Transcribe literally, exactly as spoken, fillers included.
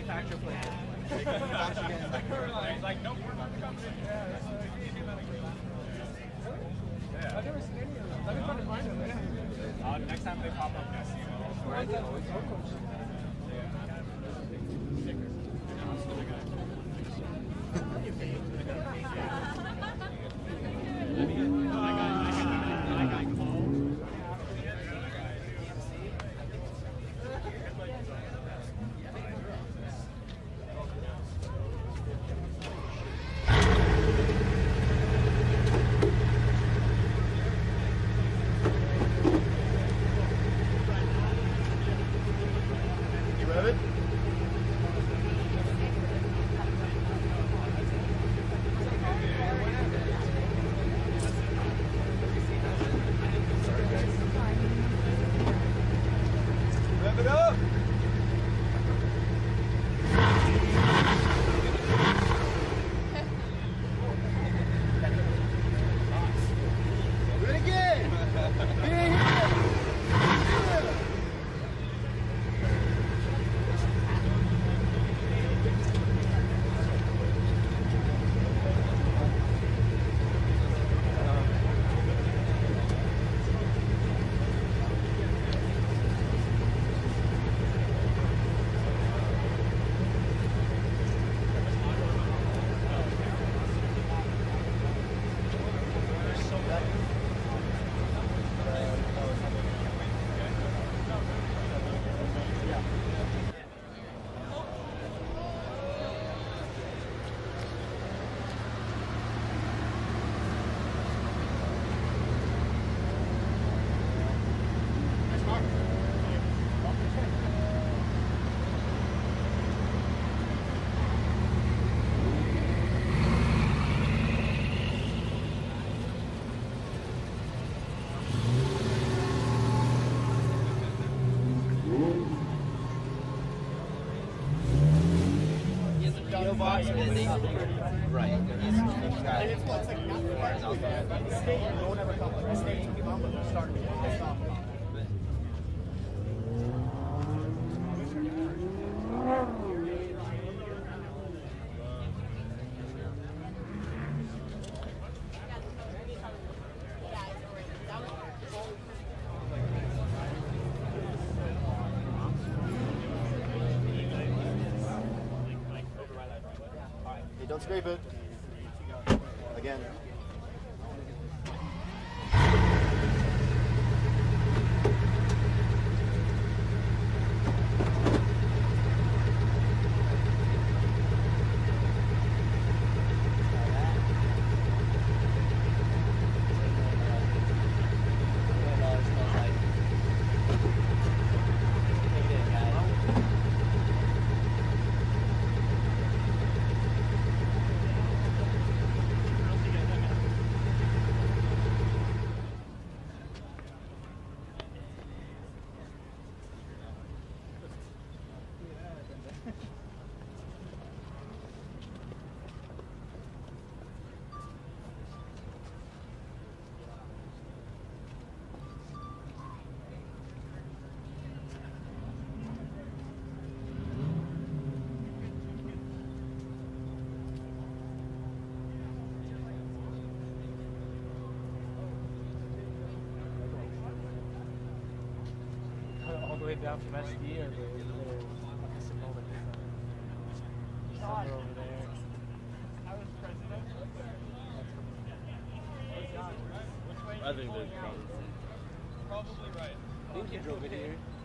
manufacturer plate. Like, no, we're not the company. Yeah, I've never seen any of them. I've been trying to find them. Yeah. Uh, next time they pop up, yes, you know. Where is that? Don't scrape it. Again. All the way down from S D or the little somewhere over there. I was president. I think that's probably right. I think you drove it here.